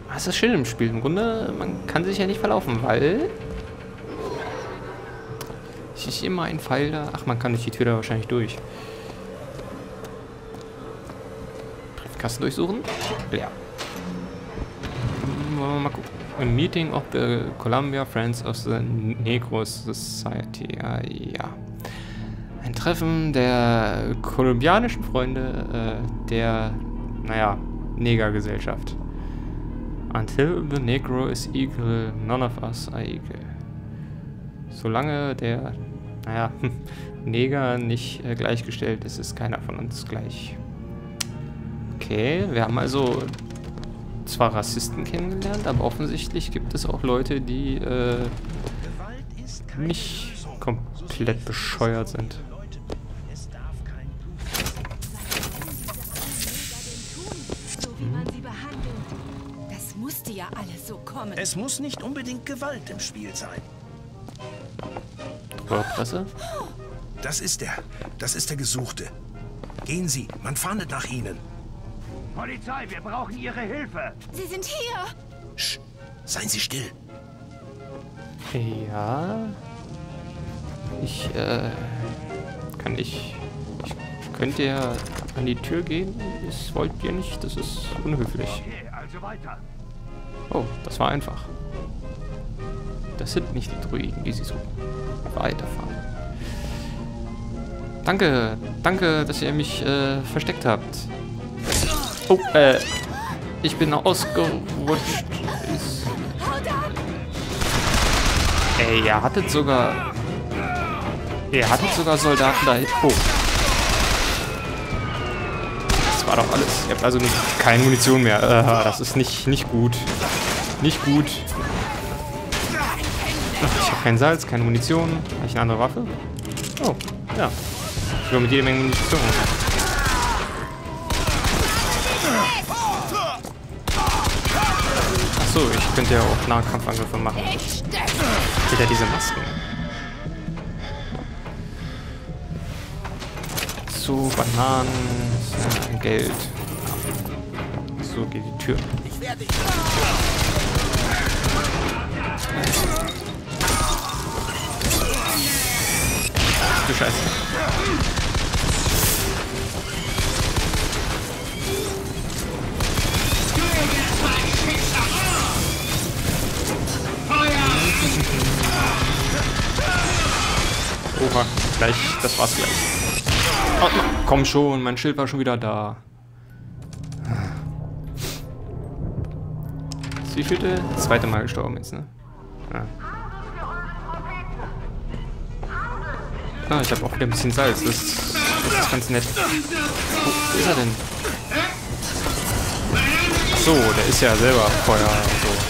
Was ist das Schild im Spiel? Im Grunde, man kann sich ja nicht verlaufen, weil... Ich sehe immer ein Pfeil da. Ach, man kann durch die Tür da wahrscheinlich durch. Treffkasten durchsuchen. Ja. Mal gucken. A meeting of the Columbia Friends of the Negro Society. Ja. Ein Treffen der kolumbianischen Freunde der, naja, Negergesellschaft. Until the Negro is equal, none of us are equal. Solange der, naja, Neger nicht gleichgestellt ist, ist keiner von uns gleich. Okay, wir haben also zwar Rassisten kennengelernt, aber offensichtlich gibt es auch Leute, die nicht komplett bescheuert sind. Das musste ja alles so kommen. Es muss nicht unbedingt Gewalt im Spiel sein. Presse? Das ist der Gesuchte. Gehen Sie, man fahndet nach Ihnen. Polizei, wir brauchen Ihre Hilfe. Sie sind hier. Sch, seien Sie still. Ja. Ich könnte ja an die Tür gehen. Das wollt ihr nicht, das ist unhöflich. Okay, also weiter. Oh, das war einfach. Das sind nicht die Druiden, die sie suchen. Weiterfahren. Danke, danke, dass ihr mich versteckt habt. Oh, ich bin ausgerutscht. Ey, ihr hattet sogar Soldaten da hinten. Oh. Das war doch alles. Ihr habt also keine Munition mehr. Das ist nicht gut. Nicht gut. Ach, ich habe kein Salz, keine Munition. Habe ich eine andere Waffe? Oh, ja. Ich will mit jeder Menge Munition. Achso, ich könnte ja auch Nahkampfangriffe machen. Wieder diese Masken. So, Bananen, Geld. So geht die Tür. Ich werde Du Scheiße. Oha, gleich, das war's gleich. Oh, komm schon, mein Schild war schon wieder da. Das wievielte? Das zweite Mal gestorben jetzt, ne? Ja. Ah, ich habe auch wieder ein bisschen Salz. Das ist ganz nett. Wo ist er denn? Achso, der ist ja selber Feuer und so.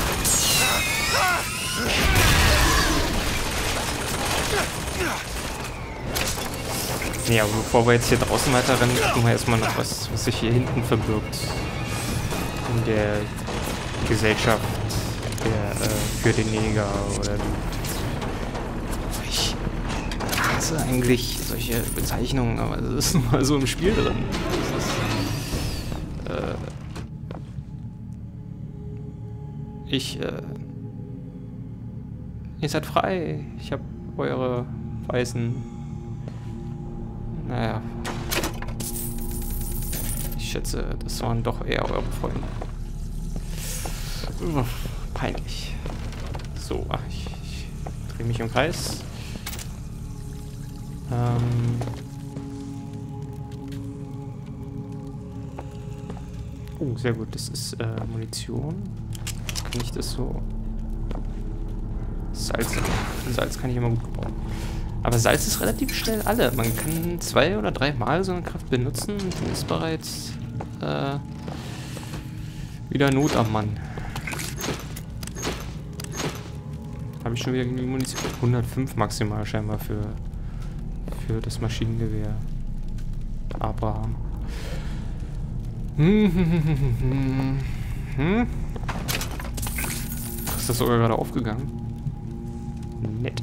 Ja, aber bevor wir jetzt hier draußen weiter rennen, gucken wir erstmal noch, was sich hier hinten verbirgt. In der Gesellschaft für den Neger oder... Ich hasse eigentlich solche Bezeichnungen, aber das ist nun mal so im Spiel drin. Ihr seid frei. Ich habe eure weißen... Naja. Ich schätze, das waren doch eher eure Freunde. Peinlich. So, ich drehe mich im Kreis. Oh, sehr gut. Das ist Munition. Kann ich das so... Salz kann ich immer gut gebrauchen. Aber Salz ist relativ schnell alle. Man kann 2 oder 3 Mal so eine Kraft benutzen und dann ist bereits wieder Not am Mann. Habe ich schon wieder genügend Munition? 105 maximal scheinbar für das Maschinengewehr. Abraham. Ist das sogar gerade aufgegangen? Nett.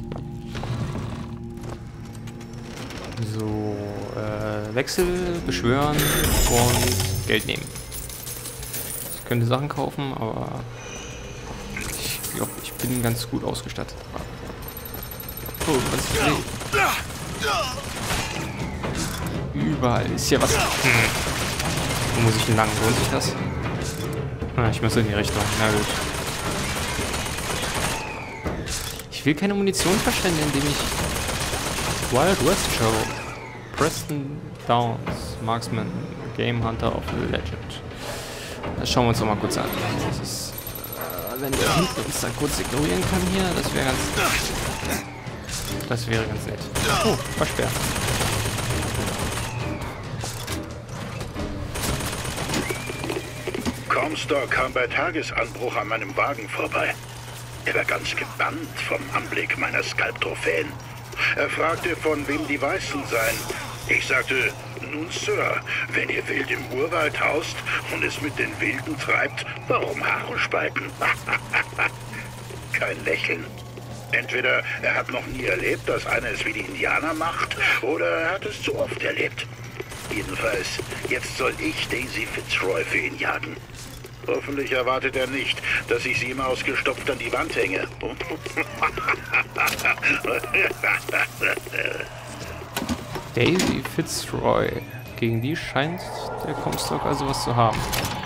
So, Wechsel, beschwören und Geld nehmen. Ich könnte Sachen kaufen, aber wie auch ich bin ganz gut ausgestattet. Oh, was ist hier? Überall ist hier was. Wo muss ich denn lang? Lohnt sich das? Ah, ich muss in die Richtung. Na gut. Ich will keine Munition verschwenden, indem ich Wild West Show, Preston Downs, Marksman, Game Hunter of the Legend. Das schauen wir uns doch mal kurz an. Das ist, wenn der hinten uns dann kurz ignorieren kann hier, das wäre ganz nett. Oh, versperrt. Comstock kam bei Tagesanbruch an meinem Wagen vorbei. Er war ganz gebannt vom Anblick meiner Skalptrophäen. Er fragte, von wem die Weißen seien. Ich sagte, nun Sir, wenn ihr wild im Urwald haust und es mit den Wilden treibt, warum Haare spalten? Kein Lächeln. Entweder er hat noch nie erlebt, dass einer es wie die Indianer macht, oder er hat es zu oft erlebt. Jedenfalls, jetzt soll ich Daisy Fitzroy für ihn jagen. Hoffentlich erwartet er nicht, dass ich sie ihm ausgestopft an die Wand hänge. Daisy Fitzroy. Gegen die scheint der Comstock also was zu haben.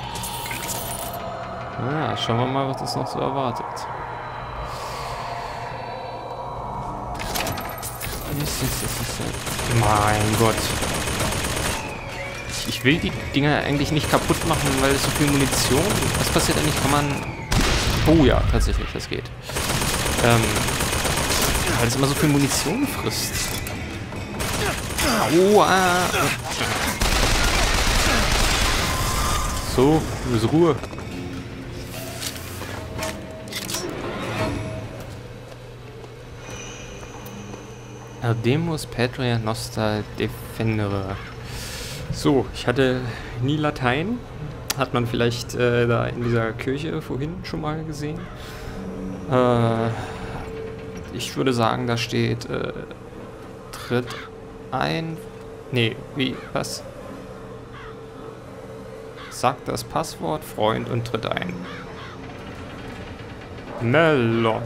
Na, schauen wir mal, was das noch so erwartet. Mein Gott. Ich will die Dinger eigentlich nicht kaputt machen, weil es so viel Munition... Was passiert eigentlich? Kann man... Oh ja, tatsächlich, das geht. Weil es immer so viel Munition frisst. Aua! So, Ruhe. Ardemus Patria Nostra Defendere. So, ich hatte nie Latein. Hat man vielleicht da in dieser Kirche vorhin schon mal gesehen. Ich würde sagen, da steht tritt ein... Nee, wie? Was? Sagt das Passwort, Freund, und tritt ein. Melon.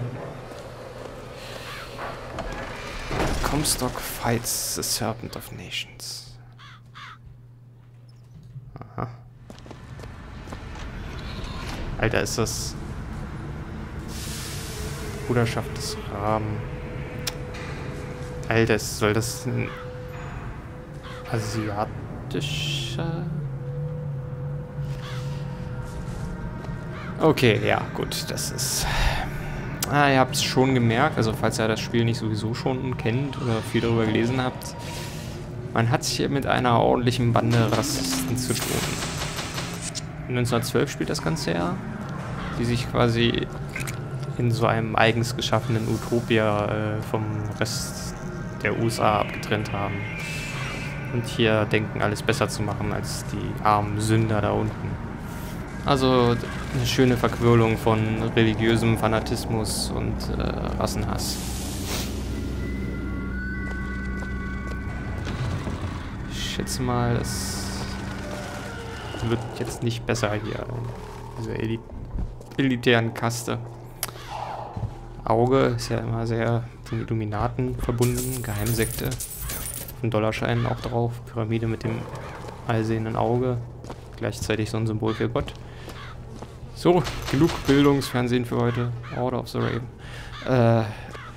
Comstock fights the Serpent of Nations. Aha. Alter, ist das... Bruderschaft des Rahmen. Alter, soll das ein... asiatischer... Okay, ja, gut, das ist... Ah, ihr habt es schon gemerkt, also falls ihr das Spiel nicht sowieso schon kennt oder viel darüber gelesen habt, man hat es hier mit einer ordentlichen Bande Rassisten zu tun. 1912 spielt das Ganze ja, die sich quasi in so einem eigens geschaffenen Utopia vom Rest der USA abgetrennt haben. Und hier denken, alles besser zu machen als die armen Sünder da unten. Also eine schöne Verquirlung von religiösem Fanatismus und Rassenhass. Ich schätze mal, es wird jetzt nicht besser hier in dieser elitären Kaste. Auge ist ja immer sehr mit den Illuminaten verbunden, Geheimsekte. Ein Dollarschein auch drauf, Pyramide mit dem allsehenden Auge, gleichzeitig so ein Symbol für Gott. So, genug Bildungsfernsehen für heute. Order of the Raven.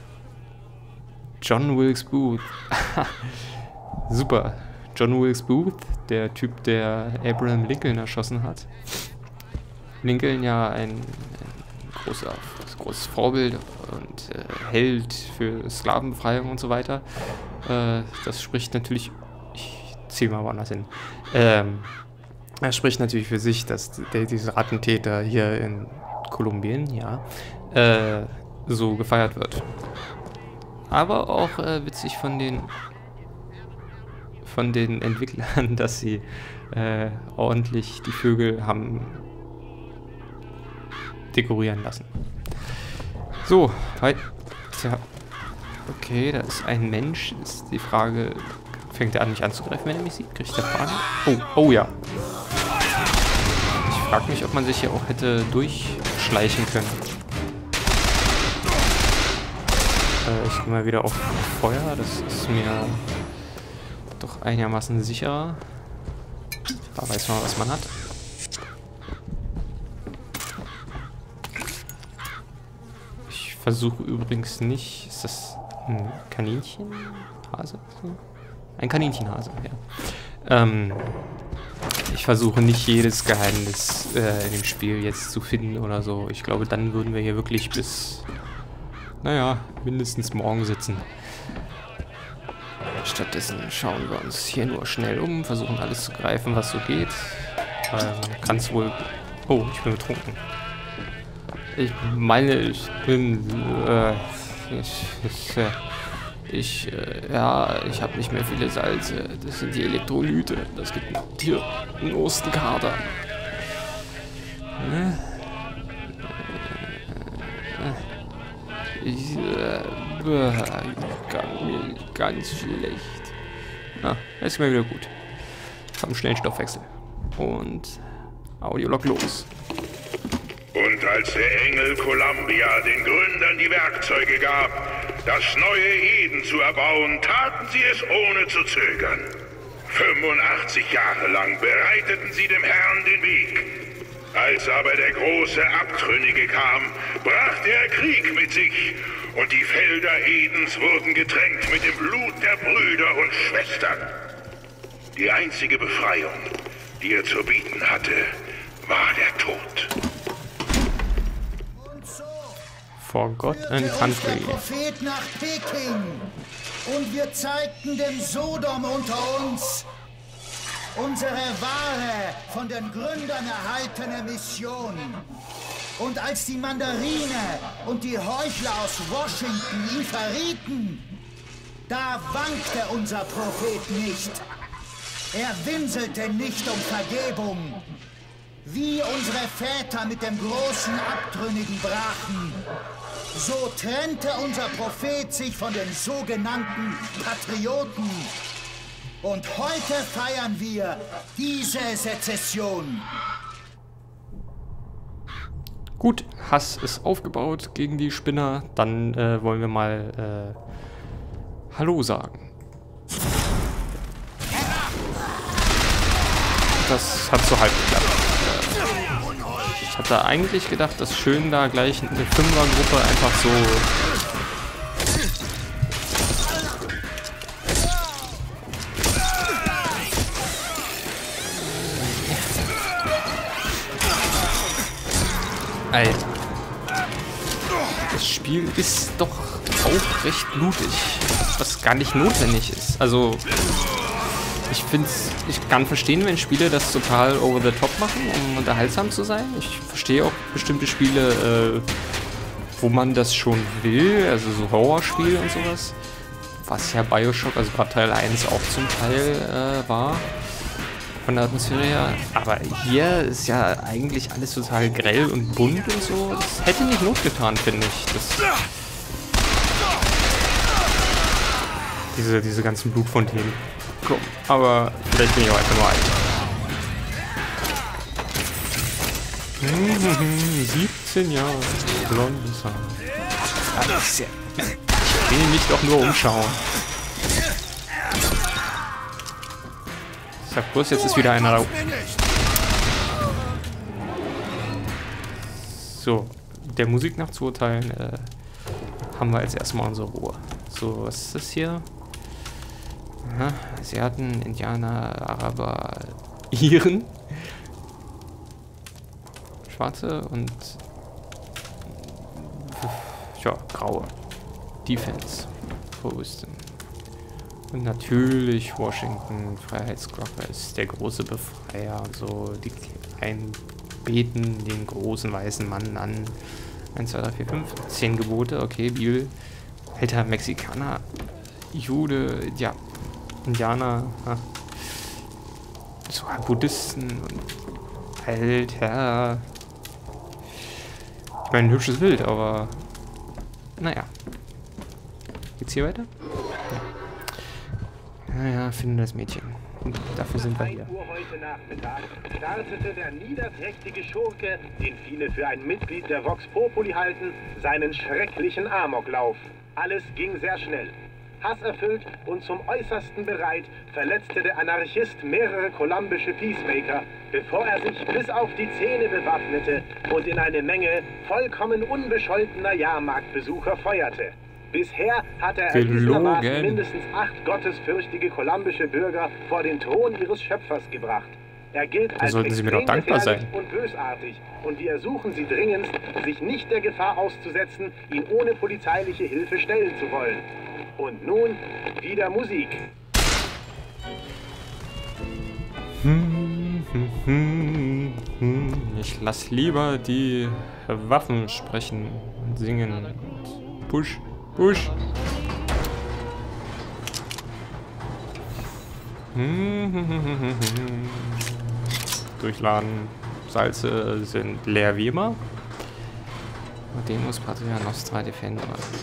John Wilkes Booth. Super. John Wilkes Booth, der Typ, der Abraham Lincoln erschossen hat. Lincoln ja ein großes Vorbild und Held für Sklavenbefreiung und so weiter. Das spricht natürlich... Ich ziehe mal woanders hin. Er spricht natürlich für sich, dass dieser Attentäter hier in Kolumbien, ja, so gefeiert wird. Aber auch witzig von den Entwicklern, dass sie ordentlich die Vögel haben dekorieren lassen. So, weiter. Okay, da ist ein Mensch. Ist die Frage, fängt er an, mich anzugreifen, wenn er mich sieht? Kriegt er Panik? Oh ja. Ich frage mich, ob man sich hier auch hätte durchschleichen können. Ich gehe mal wieder auf Feuer. Das ist mir doch einigermaßen sicherer. Da weiß man, was man hat. Ich versuche übrigens nicht... Ist das ein Kaninchenhase? Ein Kaninchenhase, ja. Ich versuche nicht jedes Geheimnis in dem Spiel jetzt zu finden oder so. Ich glaube, dann würden wir hier wirklich bis... Naja, mindestens morgen sitzen. Stattdessen schauen wir uns hier nur schnell um, versuchen alles zu greifen, was so geht. Man kann es wohl... Oh, ich bin betrunken. Ich meine, ich bin... ja, ich habe nicht mehr viele Salze. Das sind die Elektrolyte. Das gibt hier einen Ostenkater. Ganz schlecht. Ah, ist mir wieder gut. Ich habe einen schnellen Stoffwechsel. Und Audiolog los. Und als der Engel Columbia den Gründern die Werkzeuge gab, das neue Eden zu erbauen, taten sie es ohne zu zögern. 85 Jahre lang bereiteten sie dem Herrn den Weg. Als aber der große Abtrünnige kam, brachte er Krieg mit sich und die Felder Edens wurden getränkt mit dem Blut der Brüder und Schwestern. Die einzige Befreiung, die er zu bieten hatte, war der Tod. For God and Country. Der Prophet nach Peking und wir zeigten dem Sodom unter uns unsere wahre, von den Gründern erhaltene Mission. Und als die Mandarine und die Heuchler aus Washington ihn verrieten, da wankte unser Prophet nicht. Er winselte nicht um Vergebung. Wie unsere Väter mit dem großen Abtrünnigen brachen, so trennte unser Prophet sich von den sogenannten Patrioten. Und heute feiern wir diese Sezession. Gut, Hass ist aufgebaut gegen die Spinner. Dann wollen wir mal Hallo sagen. Das hat so halb geklappt. Ich hatte eigentlich gedacht, dass schön da gleich eine Fünfergruppe einfach so... Alter. Das Spiel ist doch auch recht blutig, was gar nicht notwendig ist. Also, ich kann verstehen, wenn Spiele das total over the top machen, um unterhaltsam zu sein. Ich verstehe auch bestimmte Spiele, wo man das schon will, also so Horrorspiele und sowas. Was ja Bioshock, also gerade Teil 1 auch zum Teil war. Von der Atmosphäre her. Aber hier ist ja eigentlich alles total grell und bunt und so. Das hätte nicht Not getan, finde ich. Diese ganzen Blutfontänen. Komm, aber vielleicht bin ich auch einfach nur alt. 17 Jahre. Blondes Haar. Ja, das ist ja... Ich will mich doch nur umschauen. Ich sag bloß, jetzt ist wieder einer da. So, der Musik nach zu urteilen, haben wir jetzt erstmal unsere Ruhe. So, was ist das hier? Aha, Asiaten, Indianer, Araber, Iren. Schwarze und... ja, graue. Defense. Posten. Und natürlich Washington, Freiheitsglocke ist der große Befreier und so. Die Kleinen beten den großen weißen Mann an. 1, 2, 3, 4, 5, 10 Gebote, okay, Bibel. Alter, Mexikaner, Jude, ja, Indianer, so Buddhisten und Alter. Ich meine, ein hübsches Bild, aber naja. Geht's hier weiter? Ja, finde das Mädchen. Dafür sind wir hier. 1 Uhr heute Nachmittag startete der niederträchtige Schurke, den viele für ein Mitglied der Vox Populi halten, seinen schrecklichen Amoklauf. Alles ging sehr schnell. Hasserfüllt und zum Äußersten bereit, verletzte der Anarchist mehrere kolumbische Peacemaker, bevor er sich bis auf die Zähne bewaffnete und in eine Menge vollkommen unbescholtener Jahrmarktbesucher feuerte. Bisher hat er erwiesenermaßen mindestens 8 gottesfürchtige kolumbische Bürger vor den Thron ihres Schöpfers gebracht. Er gilt als extrem gefährlich und bösartig und wir ersuchen Sie dringendst, sich nicht der Gefahr auszusetzen, ihn ohne polizeiliche Hilfe stellen zu wollen. Und nun wieder Musik. Ich lass lieber die Waffen sprechen und singen. Und push, push. Durchladen. Salze sind leer wie immer. Demus, Patria, Nostra, Defender.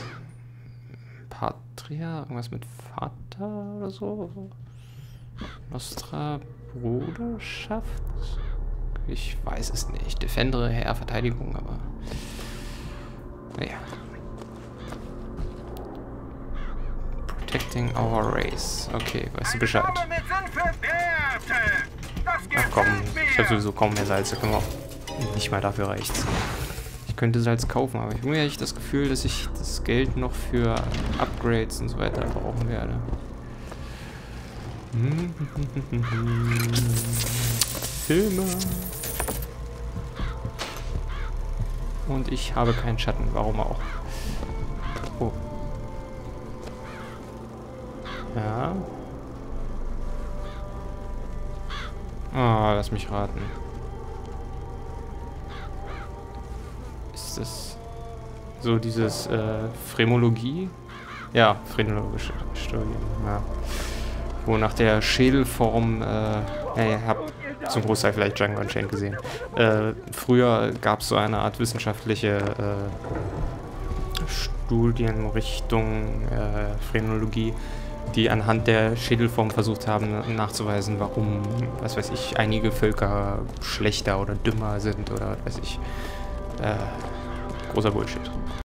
Patria? Irgendwas mit Vater oder so? Nostra, Bruderschaft? Ich weiß es nicht. Defendere, Herr, Verteidigung, aber... Naja. Protecting our race. Okay, weißt du Bescheid. Ach komm, ich habe sowieso kaum mehr Salze. Können wir auch. Nicht mal dafür reicht's. Ich könnte Salz kaufen, aber ich habe echt das Gefühl, dass ich das Geld noch für Upgrades und so weiter brauchen werde. Filme. Und ich habe keinen Schatten, warum auch. Oh. Ja. Ah, lass mich raten. Ist das so dieses Phrenologie? Ja, phrenologische Studien, ja. Wo nach der Schädelform, ich habe zum Großteil vielleicht Django Unchained gesehen. Früher gab es so eine Art wissenschaftliche Studienrichtung, Phrenologie, die anhand der Schädelform versucht haben nachzuweisen, warum, was weiß ich, einige Völker schlechter oder dümmer sind oder was weiß ich. Großer Bullshit.